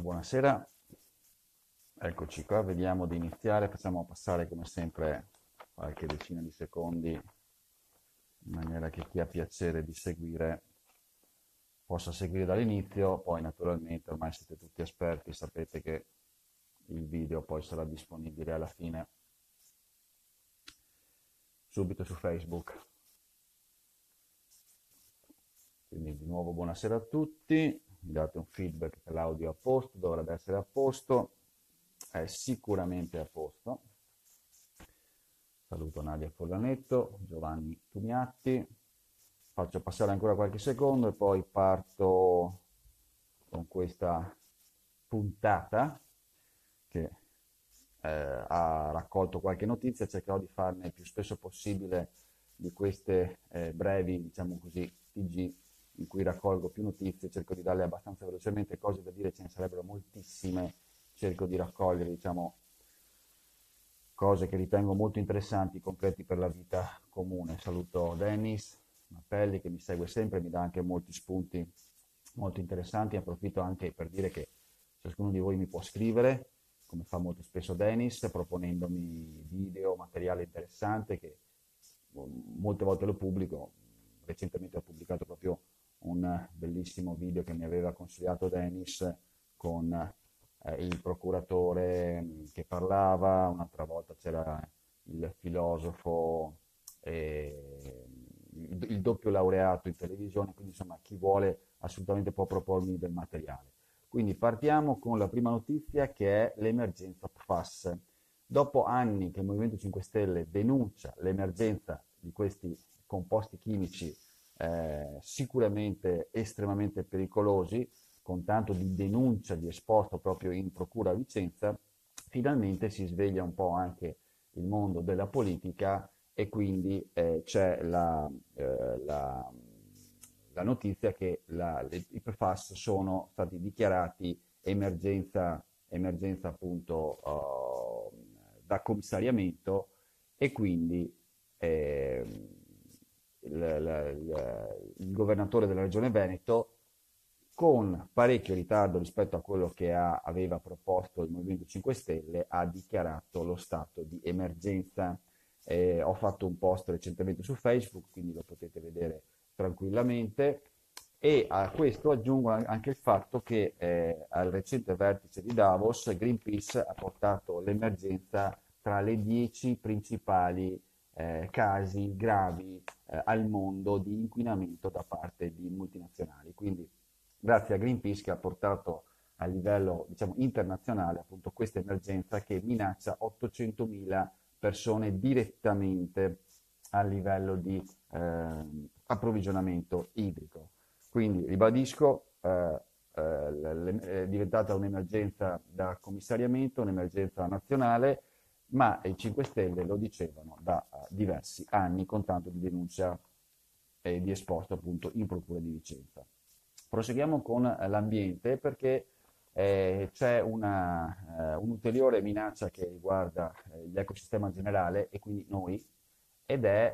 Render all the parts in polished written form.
Buonasera, eccoci qua, vediamo di iniziare, facciamo passare come sempre qualche decina di secondi in maniera che chi ha piacere di seguire possa seguire dall'inizio, poi naturalmente ormai siete tutti esperti, sapete che il video poi sarà disponibile alla fine subito su Facebook. Quindi di nuovo buonasera a tutti, mi date un feedback che l'audio è a posto, dovrebbe essere a posto, è sicuramente a posto. Saluto Nadia Follanetto, Giovanni Tumiatti, faccio passare ancora qualche secondo e poi parto con questa puntata che ha raccolto qualche notizia, cercherò di farne il più spesso possibile di queste brevi, diciamo così, TG in cui raccolgo più notizie, cerco di darle abbastanza velocemente, cose da dire ce ne sarebbero moltissime, cerco di raccogliere, diciamo, cose che ritengo molto interessanti, concreti per la vita comune. Saluto Dennis Mappelli che mi segue sempre, mi dà anche molti spunti molto interessanti, approfitto anche per dire che ciascuno di voi mi può scrivere, come fa molto spesso Dennis, proponendomi video, materiale interessante che molte volte lo pubblico. Recentemente ho pubblicato proprio un bellissimo video che mi aveva consigliato Dennis con il procuratore che parlava, un'altra volta c'era il filosofo, il doppio laureato in televisione, quindi insomma chi vuole assolutamente può propormi del materiale. Quindi partiamo con la prima notizia che è l'emergenza PFAS. Dopo anni che il Movimento 5 Stelle denuncia l'emergenza di questi composti chimici sicuramente estremamente pericolosi, con tanto di denuncia di esposto proprio in procura a Vicenza, finalmente si sveglia un po' anche il mondo della politica e quindi c'è la notizia che i PFAS sono stati dichiarati emergenza appunto da commissariamento e quindi il governatore della regione Veneto, con parecchio ritardo rispetto a quello che aveva proposto il Movimento 5 Stelle, ha dichiarato lo stato di emergenza. Ho fatto un post recentemente su Facebook, quindi lo potete vedere tranquillamente. E a questo aggiungo anche il fatto che al recente vertice di Davos Greenpeace ha portato l'emergenza tra le 10 principali casi gravi al mondo di inquinamento da parte di multinazionali. Quindi grazie a Greenpeace che ha portato a livello, diciamo, internazionale appunto questa emergenza che minaccia 800.000 persone direttamente a livello di approvvigionamento idrico. Quindi ribadisco, è diventata un'emergenza da commissariamento, un'emergenza nazionale, ma i 5 Stelle lo dicevano da diversi anni con tanto di denuncia e di esposto appunto in procura di Vicenza. Proseguiamo con l'ambiente perché c'è un'ulteriore minaccia che riguarda l'ecosistema generale e quindi noi, ed è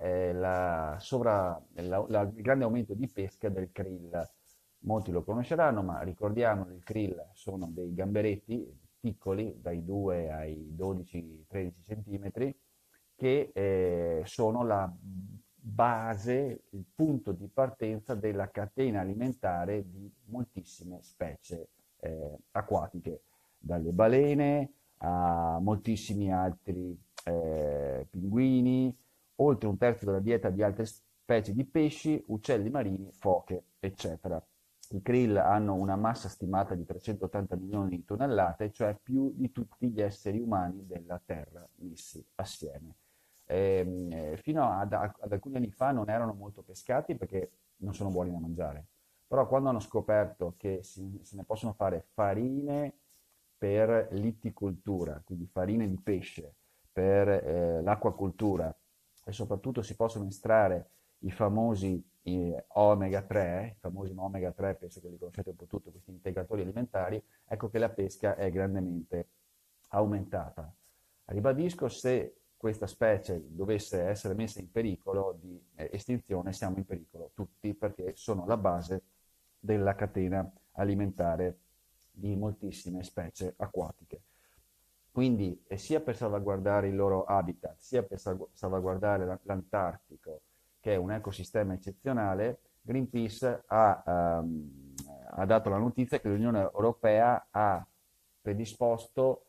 il grande aumento di pesca del krill. Molti lo conosceranno, ma ricordiamo che il krill sono dei gamberetti piccoli, dai 2 ai 12-13 centimetri, che sono la base, il punto di partenza della catena alimentare di moltissime specie acquatiche, dalle balene a moltissimi altri pinguini, oltre un terzo della dieta di altre specie di pesci, uccelli marini, foche, eccetera. I krill hanno una massa stimata di 380 milioni di tonnellate, cioè più di tutti gli esseri umani della Terra messi assieme. Fino ad alcuni anni fa non erano molto pescati perché non sono buoni da mangiare, però quando hanno scoperto che se ne possono fare farine per l'itticoltura, quindi farine di pesce, per l'acquacoltura e soprattutto si possono estrarre i famosi omega 3, i famosi omega 3, penso che li conoscete un po' tutti, questi integratori alimentari, ecco che la pesca è grandemente aumentata. Ribadisco, se questa specie dovesse essere messa in pericolo di estinzione, siamo in pericolo tutti perché sono la base della catena alimentare di moltissime specie acquatiche. Quindi sia per salvaguardare il loro habitat, sia per salvaguardare l'Antartico, che è un ecosistema eccezionale, Greenpeace ha dato la notizia che l'Unione Europea predisposto,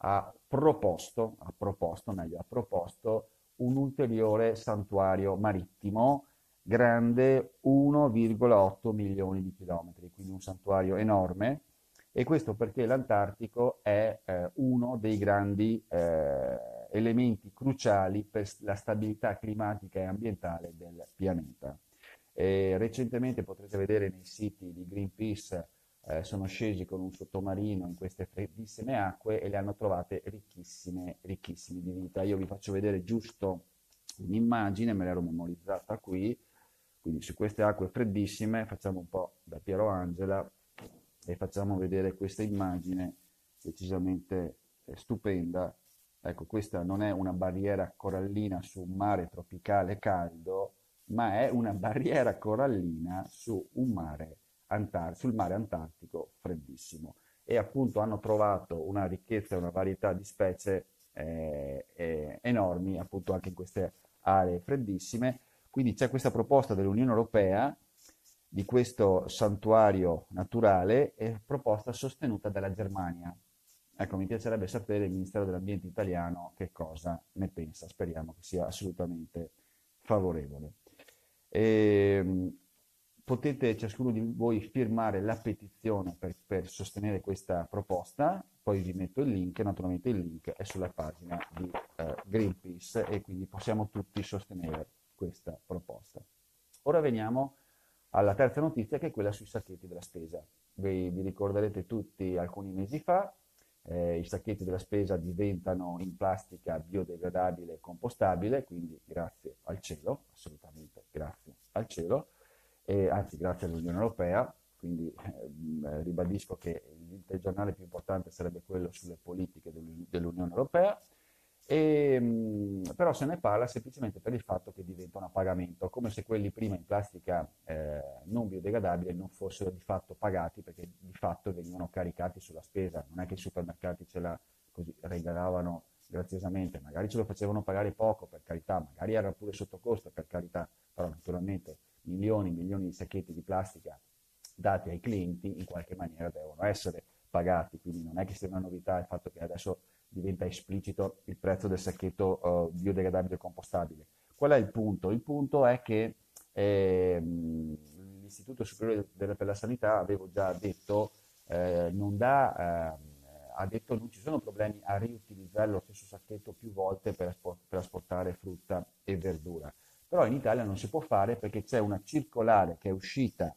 ha proposto un ulteriore santuario marittimo grande 1,8 milioni di chilometri, quindi un santuario enorme, e questo perché l'Antartico è uno dei grandi elementi cruciali per la stabilità climatica e ambientale del pianeta. Recentemente potrete vedere nei siti di Greenpeace, sono scesi con un sottomarino in queste freddissime acque e le hanno trovate ricchissime, ricchissime di vita. Io vi faccio vedere giusto un'immagine, me l'ero memorizzata qui, quindi su queste acque freddissime facciamo un po' da Piero Angela e facciamo vedere questa immagine decisamente stupenda. Ecco, questa non è una barriera corallina su un mare tropicale caldo, ma è una barriera corallina su un mare sul mare Antartico freddissimo. E appunto hanno trovato una ricchezza e una varietà di specie enormi, appunto anche in queste aree freddissime. Quindi c'è questa proposta dell'Unione Europea di questo santuario naturale, proposta sostenuta dalla Germania. Ecco, mi piacerebbe sapere il Ministero dell'Ambiente italiano che cosa ne pensa, speriamo che sia assolutamente favorevole. E, potete ciascuno di voi firmare la petizione per sostenere questa proposta, poi vi metto il link, naturalmente il link è sulla pagina di Greenpeace e quindi possiamo tutti sostenere questa proposta. Ora veniamo alla terza notizia, che è quella sui sacchetti della spesa. Vi ricorderete tutti alcuni mesi fa, i sacchetti della spesa diventano in plastica biodegradabile e compostabile, quindi grazie al cielo, assolutamente grazie al cielo, anzi grazie all'Unione Europea, quindi ribadisco che il telegiornale più importante sarebbe quello sulle politiche dell'Unione Europea, però se ne parla semplicemente per il fatto che diventano a pagamento, come se quelli prima in plastica non biodegradabile non fossero di fatto pagati, perché di fatto venivano caricati sulla spesa, non è che i supermercati ce la così regalavano graziosamente, magari ce lo facevano pagare poco, per carità, magari era pure sotto costo, per carità, però naturalmente milioni e milioni di sacchetti di plastica dati ai clienti in qualche maniera devono essere pagati, quindi non è che sia una novità il fatto che adesso diventa esplicito il prezzo del sacchetto biodegradabile e compostabile. Qual è il punto? Il punto è che l'Istituto Superiore per la Sanità, avevo già detto, ha detto non ci sono problemi a riutilizzare lo stesso sacchetto più volte per asportare frutta e verdura. Però in Italia non si può fare perché c'è una circolare che è uscita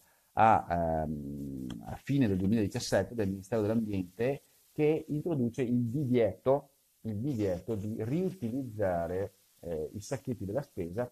a fine del 2017 del Ministero dell'Ambiente che introduce il divieto di riutilizzare i sacchetti della spesa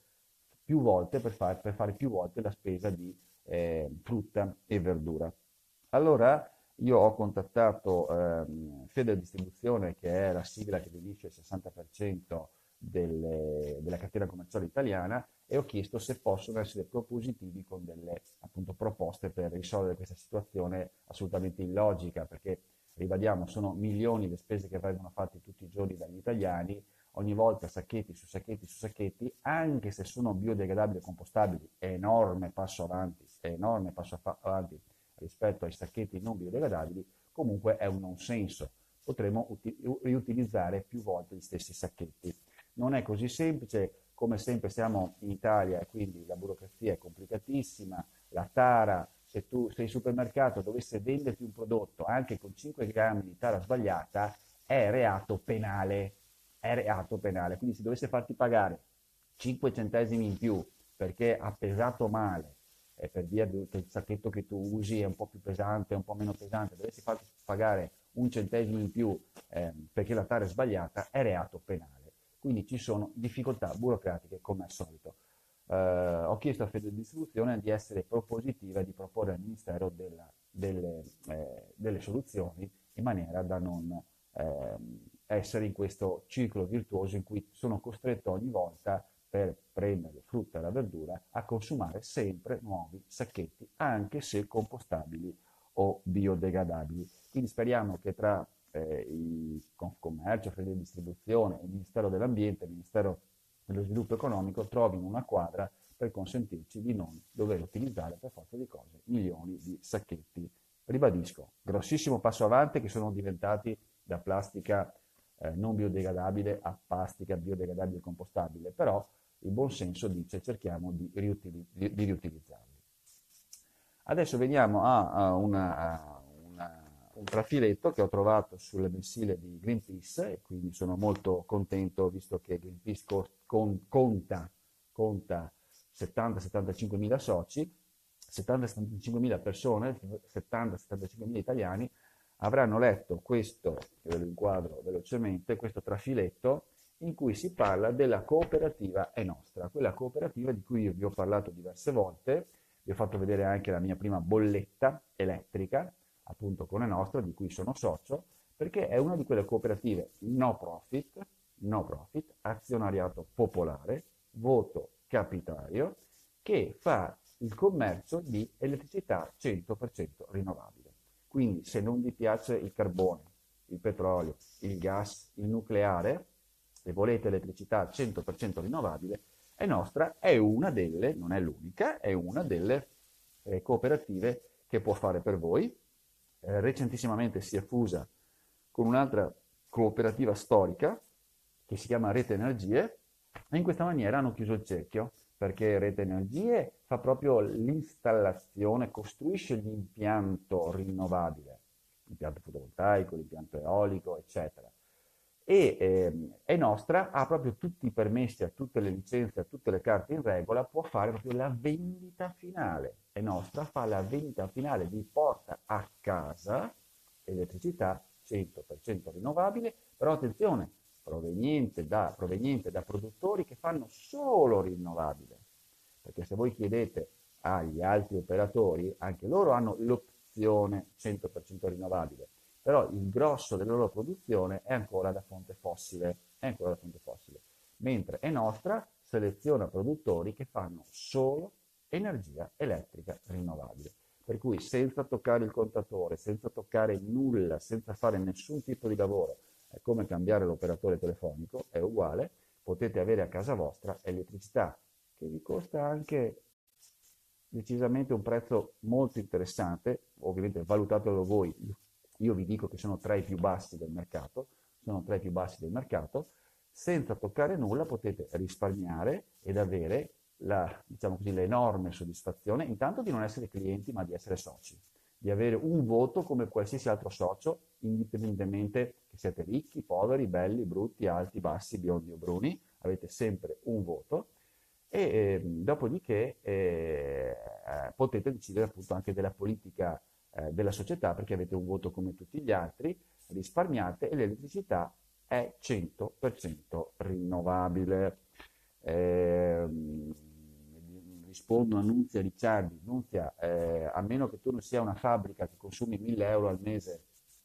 per fare più volte la spesa di frutta e verdura. Allora io ho contattato Federdistribuzione, che è la sigla che gestisce il 60% della catena commerciale italiana, e ho chiesto se possono essere propositivi con delle appunto proposte per risolvere questa situazione assolutamente illogica, perché ribadiamo, sono milioni le spese che vengono fatte tutti i giorni dagli italiani, ogni volta sacchetti su sacchetti su sacchetti, anche se sono biodegradabili e compostabili, enorme passo avanti rispetto ai sacchetti non biodegradabili, comunque è un non senso. Potremmo riutilizzare più volte gli stessi sacchetti. Non è così semplice, come sempre siamo in Italia e quindi la burocrazia è complicatissima, la tara, se il supermercato dovesse venderti un prodotto anche con 5 grammi di tara sbagliata, è reato penale. È reato penale. Quindi se dovesse farti pagare 5 centesimi in più perché ha pesato male, e per via che il sacchetto che tu usi è un po' più pesante, un po' meno pesante, dovessi farti pagare un centesimo in più perché la tara è sbagliata, è reato penale. Quindi ci sono difficoltà burocratiche come al solito. Ho chiesto a Federdistribuzione di essere propositiva e di proporre al Ministero delle soluzioni in maniera da non essere in questo ciclo virtuoso in cui sono costretto ogni volta per prendere frutta e la verdura a consumare sempre nuovi sacchetti, anche se compostabili o biodegradabili. Quindi speriamo che tra il Confcommercio, Fede Distribuzione, il Ministero dell'Ambiente, il Ministero dello Sviluppo Economico trovino una quadra per consentirci di non dover utilizzare per forza di cose milioni di sacchetti. Ribadisco, grossissimo passo avanti che sono diventati da plastica non biodegradabile a plastica biodegradabile e compostabile, però il buon senso dice cerchiamo di riutilizzarli. Adesso veniamo un trafiletto che ho trovato sul mensile di Greenpeace e quindi sono molto contento visto che Greenpeace conta 70-75 mila soci, 70-75 mila persone, 70-75 mila italiani avranno letto questo, che ve lo inquadro velocemente, questo trafiletto in cui si parla della cooperativa È Nostra, quella cooperativa di cui io vi ho parlato diverse volte, vi ho fatto vedere anche la mia prima bolletta elettrica, appunto con È Nostra, di cui sono socio, perché è una di quelle cooperative no profit, azionariato popolare, voto capitario, che fa il commercio di elettricità 100% rinnovabile. Quindi se non vi piace il carbone, il petrolio, il gas, il nucleare e volete elettricità 100% rinnovabile, È Nostra è una delle, non è l'unica, è una delle cooperative che può fare per voi. Recentissimamente si è fusa con un'altra cooperativa storica che si chiama Rete Energie e in questa maniera hanno chiuso il cerchio perché Rete Energie fa proprio l'installazione, costruisce l'impianto rinnovabile, l'impianto fotovoltaico, l'impianto eolico, eccetera. E È Nostra ha proprio tutti i permessi, ha tutte le licenze, ha tutte le carte in regola, può fare proprio la vendita finale. È Nostra fa la vendita finale, vi porta a casa elettricità 100% rinnovabile, però attenzione, proveniente da produttori che fanno solo rinnovabile, perché se voi chiedete agli altri operatori, anche loro hanno l'opzione 100% rinnovabile, però il grosso della loro produzione è ancora da fonte fossile, mentre È Nostra seleziona produttori che fanno solo energia elettrica rinnovabile. Per cui senza toccare il contatore, senza toccare nulla, senza fare nessun tipo di lavoro, è come cambiare l'operatore telefonico, è uguale, potete avere a casa vostra elettricità che vi costa anche decisamente un prezzo molto interessante, ovviamente valutatelo voi, io vi dico che sono tra i più bassi del mercato, senza toccare nulla potete risparmiare ed avere diciamo così, l'enorme soddisfazione intanto di non essere clienti ma di essere soci, di avere un voto come qualsiasi altro socio, indipendentemente che siete ricchi, poveri, belli, brutti, alti, bassi, biondi o bruni, avete sempre un voto e dopodiché potete decidere appunto anche della politica della società perché avete un voto come tutti gli altri, risparmiate e l'elettricità è 100% rinnovabile. Rispondo a Nunzia Ricciardi. Nunzia, a meno che tu non sia una fabbrica che consumi 1000 euro al mese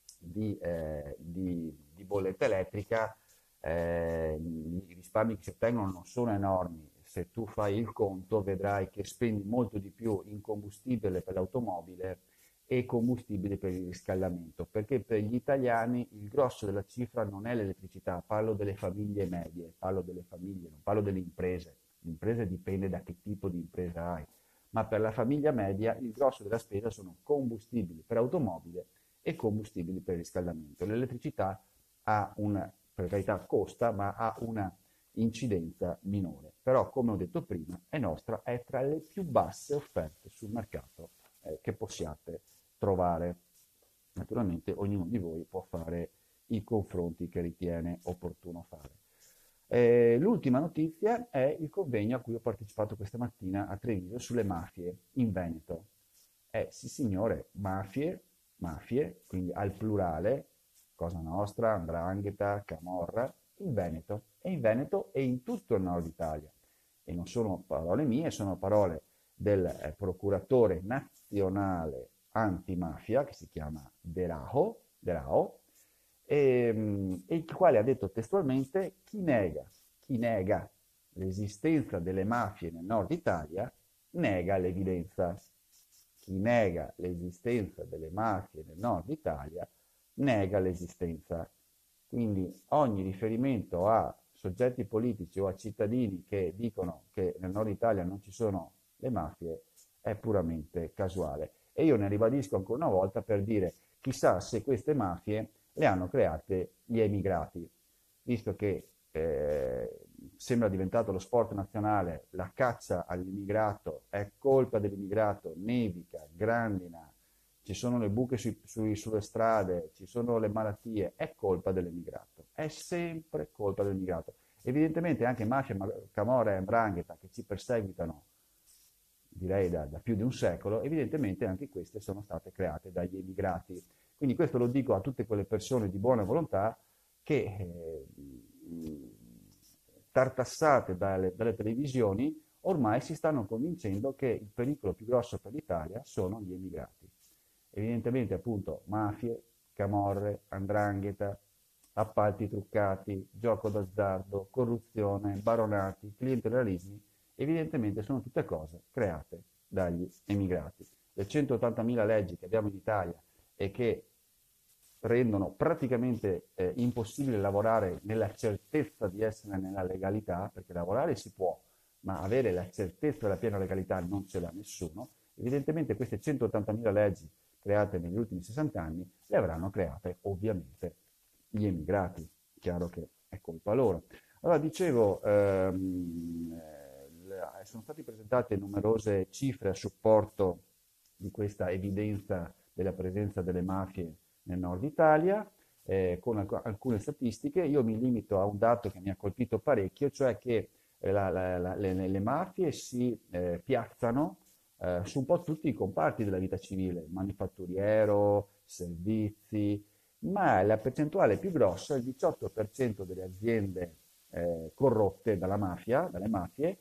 di bolletta elettrica, i risparmi che si ottengono non sono enormi. Se tu fai il conto vedrai che spendi molto di più in combustibile per l'automobile e combustibili per il riscaldamento, perché per gli italiani il grosso della cifra non è l'elettricità, parlo delle famiglie medie, parlo delle famiglie, non parlo delle imprese. L'impresa dipende da che tipo di impresa hai, ma per la famiglia media il grosso della spesa sono combustibili per automobile e combustibili per il riscaldamento. L'elettricità ha per carità costa, ma ha una incidenza minore. Però, come ho detto prima, È Nostra è tra le più basse offerte sul mercato che possiate trovare. Naturalmente ognuno di voi può fare i confronti che ritiene opportuno fare. L'ultima notizia è il convegno a cui ho partecipato questa mattina a Treviso sulle mafie in Veneto. Sì signore, mafie, quindi al plurale, Cosa Nostra, 'Ndrangheta, Camorra, in Veneto e in tutto il nord Italia. E non sono parole mie, sono parole del procuratore nazionale antimafia che si chiama Derao, e il quale ha detto testualmente chi nega l'esistenza delle mafie nel nord Italia nega l'evidenza. chi nega l'esistenza delle mafie nel nord Italia nega l'esistenza. Quindi ogni riferimento a soggetti politici o a cittadini che dicono che nel nord Italia non ci sono le mafie è puramente casuale. E io ne ribadisco ancora una volta per dire, chissà se queste mafie le hanno create gli emigrati, visto che sembra diventato lo sport nazionale, la caccia all'immigrato è colpa dell'immigrato, nevica, grandina, ci sono le buche sulle strade, ci sono le malattie, è colpa dell'immigrato, è sempre colpa dell'immigrato. Evidentemente anche mafia, camorra e 'ndrangheta che ci perseguitano, direi da più di un secolo, evidentemente anche queste sono state create dagli emigrati. Quindi questo lo dico a tutte quelle persone di buona volontà che, tartassate dalle televisioni, ormai si stanno convincendo che il pericolo più grosso per l'Italia sono gli emigrati. Evidentemente appunto mafie, camorre, 'ndrangheta, appalti truccati, gioco d'azzardo, corruzione, baronati, clientelismi, evidentemente sono tutte cose create dagli emigrati. Le 180.000 leggi che abbiamo in Italia e che rendono praticamente impossibile lavorare nella certezza di essere nella legalità, perché lavorare si può, ma avere la certezza della piena legalità non ce l'ha nessuno. Evidentemente queste 180.000 leggi create negli ultimi 60 anni le avranno create ovviamente gli emigrati, chiaro che è colpa loro. Allora dicevo, sono state presentate numerose cifre a supporto di questa evidenza della presenza delle mafie nel nord Italia, con alcune statistiche. Io mi limito a un dato che mi ha colpito parecchio, cioè che le mafie si piazzano su un po' tutti i comparti della vita civile, manifatturiero, servizi, ma la percentuale più grossa, il 18% delle aziende corrotte dalle mafie,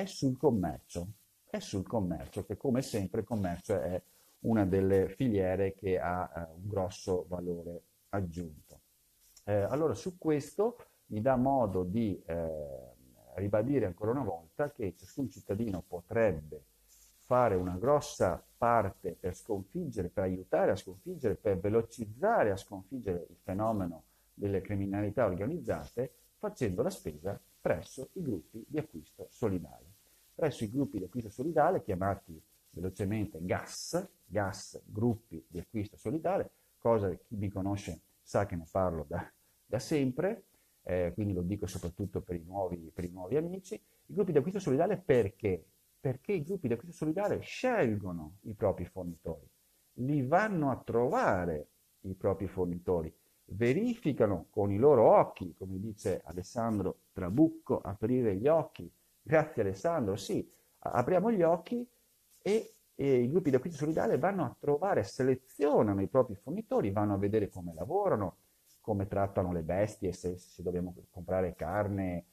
è sul commercio, che come sempre il commercio è una delle filiere che ha un grosso valore aggiunto. Allora su questo mi dà modo di ribadire ancora una volta che ciascun cittadino potrebbe fare una grossa parte per sconfiggere, per aiutare a sconfiggere, per velocizzare a sconfiggere il fenomeno delle criminalità organizzate, facendo la spesa presso i gruppi di acquisto solidale. Presso i gruppi di acquisto solidale, chiamati velocemente GAS, gruppi di acquisto solidale, cosa che chi mi conosce sa che ne parlo da sempre, quindi lo dico soprattutto per i nuovi amici. I gruppi di acquisto solidale perché? Perché i gruppi di acquisto solidale scelgono i propri fornitori, li vanno a trovare i propri fornitori, verificano con i loro occhi, come dice Alessandro Trabucco, aprire gli occhi. Grazie Alessandro, sì, apriamo gli occhi e i gruppi di acquisto solidale vanno a trovare, selezionano i propri fornitori, vanno a vedere come lavorano, come trattano le bestie, se dobbiamo comprare carne,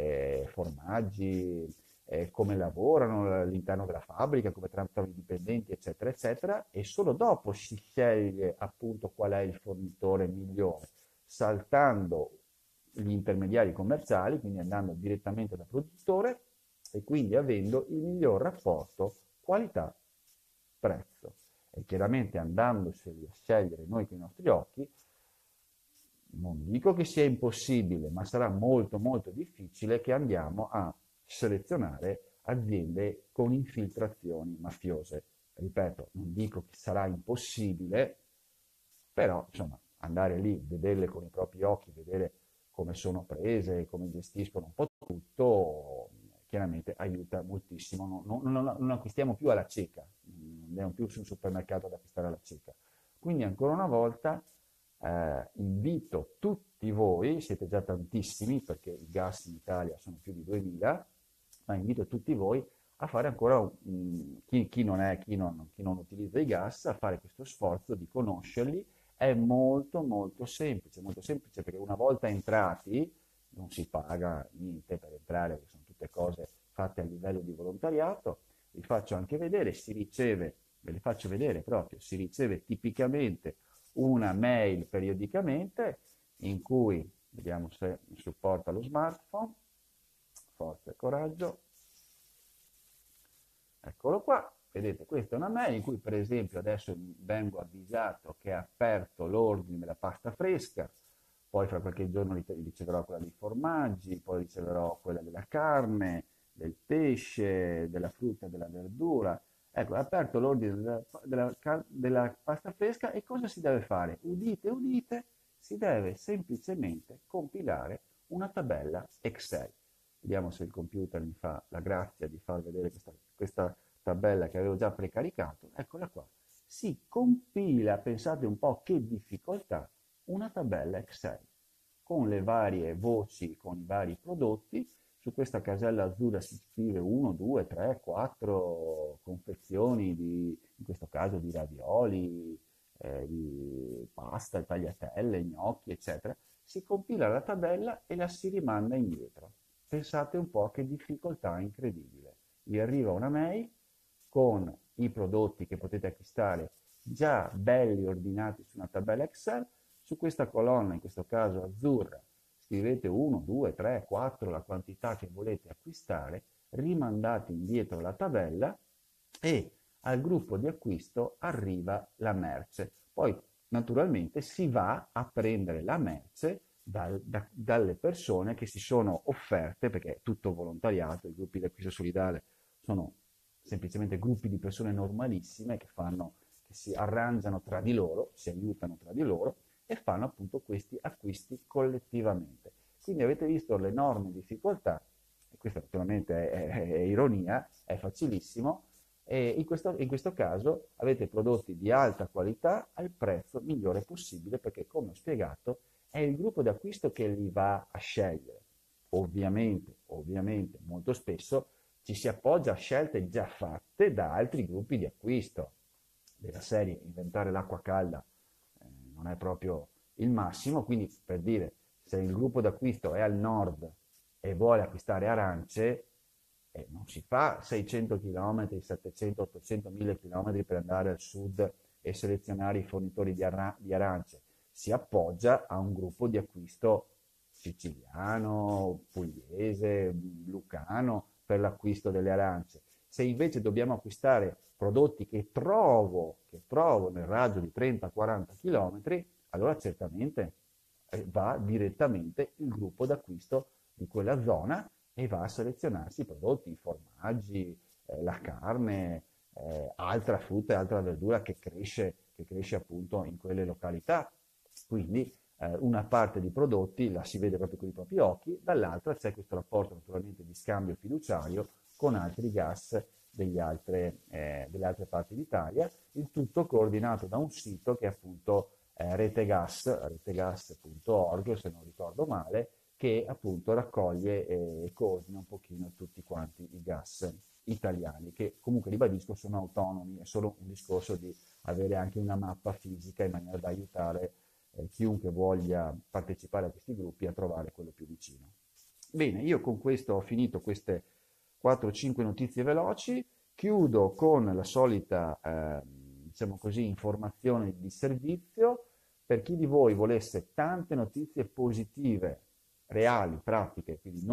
formaggi, come lavorano all'interno della fabbrica, come trattano i dipendenti, eccetera, eccetera, e solo dopo si sceglie appunto qual è il fornitore migliore, saltando gli intermediari commerciali, quindi andando direttamente dal produttore e quindi avendo il miglior rapporto qualità-prezzo. E chiaramente andandoseli a scegliere noi con i nostri occhi, non dico che sia impossibile, ma sarà molto molto difficile che andiamo a selezionare aziende con infiltrazioni mafiose. Ripeto, non dico che sarà impossibile, però insomma andare lì, vederle con i propri occhi, vedere come sono prese, come gestiscono un po' tutto, chiaramente aiuta moltissimo. Non acquistiamo più alla cieca, non andiamo più sul supermercato ad acquistare alla cieca. Quindi ancora una volta invito tutti voi, siete già tantissimi perché i gas in Italia sono più di 2000, ma invito tutti voi a fare ancora, chi non utilizza i gas, a fare questo sforzo di conoscerli. È molto molto semplice perché una volta entrati non si paga niente per entrare, perché sono tutte cose fatte a livello di volontariato. Vi faccio anche vedere, ve le faccio vedere proprio, si riceve tipicamente una mail periodicamente in cui, vediamo se supporta lo smartphone, forza e coraggio, eccolo qua, Vedete, questa è una mail in cui per esempio adesso vengo avvisato che è aperto l'ordine della pasta fresca, poi fra qualche giorno riceverò quella dei formaggi, poi riceverò quella della carne, del pesce, della frutta e della verdura. Ecco, è aperto l'ordine della pasta fresca e cosa si deve fare? Udite, udite, si deve semplicemente compilare una tabella Excel. Vediamo se il computer mi fa la grazia di far vedere questa tabella che avevo già precaricato. Eccola qua. Si compila, pensate un po' che difficoltà, una tabella Excel con le varie voci, con i vari prodotti. Su questa casella azzurra si scrive 1, 2, 3, 4 confezioni in questo caso di ravioli, di pasta, tagliatelle, gnocchi, eccetera. Si compila la tabella e la si rimanda indietro. Pensate un po' che difficoltà incredibile. Vi arriva una mail con i prodotti che potete acquistare già belli ordinati su una tabella Excel. Su questa colonna, in questo caso azzurra, scrivete 1, 2, 3, 4, la quantità che volete acquistare, rimandate indietro la tabella e al gruppo di acquisto arriva la merce. Poi naturalmente si va a prendere la merce dalle persone che si sono offerte, perché è tutto volontariato, i gruppi di acquisto solidale sono semplicemente gruppi di persone normalissime che si arrangiano tra di loro, si aiutano tra di loro e fanno appunto questi acquisti collettivamente. Quindi avete visto l'enorme difficoltà, e questa naturalmente è ironia, è facilissimo, e in questo caso avete prodotti di alta qualità al prezzo migliore possibile perché, come ho spiegato, è il gruppo d'acquisto che li va a scegliere. Ovviamente, molto spesso ci si appoggia a scelte già fatte da altri gruppi di acquisto. Della serie inventare l'acqua calda non è proprio il massimo, quindi per dire, se il gruppo d'acquisto è al nord e vuole acquistare arance, non si fa 600 km, 700, 800, 1000 km per andare al sud e selezionare i fornitori di arance, si appoggia a un gruppo di acquisto siciliano, pugliese, lucano per l'acquisto delle arance. Se invece dobbiamo acquistare prodotti che trovo nel raggio di 30-40 km, allora certamente va direttamente il gruppo d'acquisto di quella zona e va a selezionarsi i prodotti, i formaggi, la carne, altra frutta e altra verdura che cresce appunto in quelle località. Quindi una parte di prodotti la si vede proprio con i propri occhi, dall'altra c'è questo rapporto naturalmente di scambio fiduciario con altri gas delle altre parti d'Italia, il tutto coordinato da un sito che è appunto retegas.org, se non ricordo male, che appunto raccoglie e coordina un pochino tutti quanti i gas italiani, che comunque ribadisco sono autonomi, è solo un discorso di avere anche una mappa fisica in maniera da aiutare chiunque voglia partecipare a questi gruppi a trovare quello più vicino. Bene, io con questo ho finito queste 4-5 notizie veloci, chiudo con la solita, diciamo così, informazione di servizio. Per chi di voi volesse tante notizie positive, reali, pratiche, quindi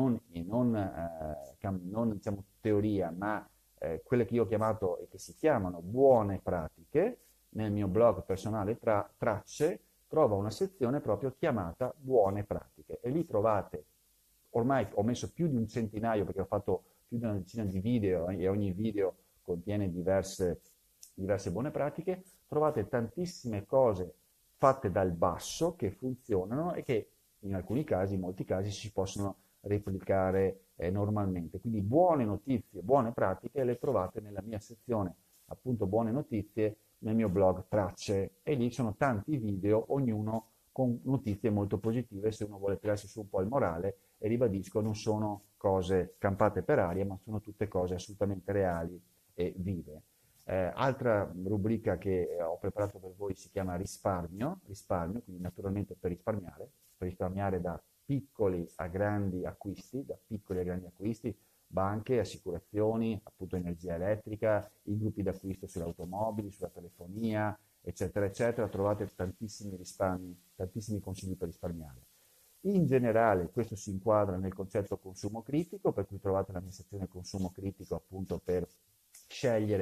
non diciamo, teoria, ma quelle che io ho chiamato e che si chiamano buone pratiche, nel mio blog personale Tracce, trova una sezione proprio chiamata buone pratiche e lì trovate, ormai ho messo più di un centinaio perché ho fatto più di una decina di video e ogni video contiene diverse buone pratiche, trovate tantissime cose fatte dal basso che funzionano e che in alcuni casi, in molti casi, si possono replicare normalmente. Quindi buone notizie, buone pratiche le trovate nella mia sezione appunto buone notizie nel mio blog Tracce e lì sono tanti video, ognuno con notizie molto positive se uno vuole tirarsi su un po' il morale e ribadisco non sono cose campate per aria ma sono tutte cose assolutamente reali e vive. Altra rubrica che ho preparato per voi si chiama risparmio, quindi naturalmente per risparmiare da piccoli a grandi acquisti, banche, assicurazioni, appunto energia elettrica, i gruppi d'acquisto sulle automobili, sulla telefonia, eccetera, eccetera. Trovate tantissimi risparmi, tantissimi consigli per risparmiare. In generale questo si inquadra nel concetto consumo critico, per cui trovate la mia sezione consumo critico appunto per scegliere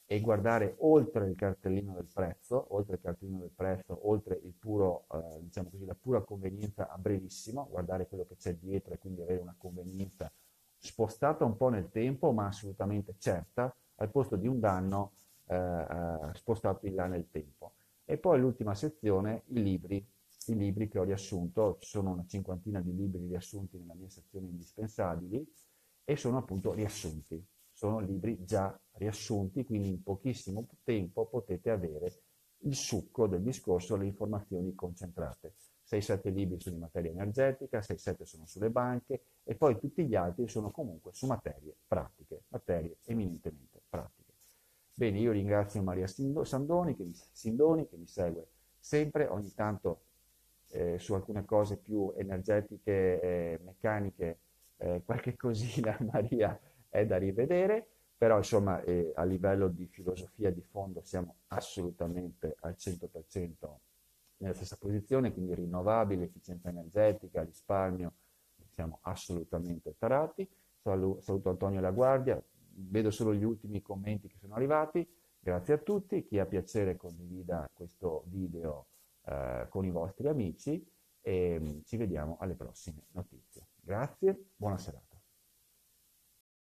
e guardare oltre il cartellino del prezzo, oltre il puro, diciamo così, la pura convenienza a brevissimo, guardare quello che c'è dietro e quindi avere una convenienza spostata un po' nel tempo, ma assolutamente certa, al posto di un danno spostato in là nel tempo. E poi l'ultima sezione, i libri che ho riassunto, ci sono una cinquantina di libri riassunti nella mia sezione indispensabili e sono appunto riassunti, sono libri già riassunti, quindi in pochissimo tempo potete avere il succo del discorso, le informazioni concentrate. 6-7 libri sono in materia energetica, 6-7 sono sulle banche e poi tutti gli altri sono comunque su materie pratiche, materie eminentemente pratiche. Bene, io ringrazio Maria Sindoni che mi segue sempre, ogni tanto su alcune cose più energetiche, meccaniche, qualche cosina Maria è da rivedere, però insomma a livello di filosofia di fondo siamo assolutamente al 100% nella stessa posizione, quindi rinnovabile, efficienza energetica, risparmio, siamo assolutamente tarati. Saluto Antonio La Guardia, vedo solo gli ultimi commenti che sono arrivati. Grazie a tutti, chi ha piacere condivida questo video con i vostri amici e ci vediamo alle prossime notizie. Grazie, buona serata.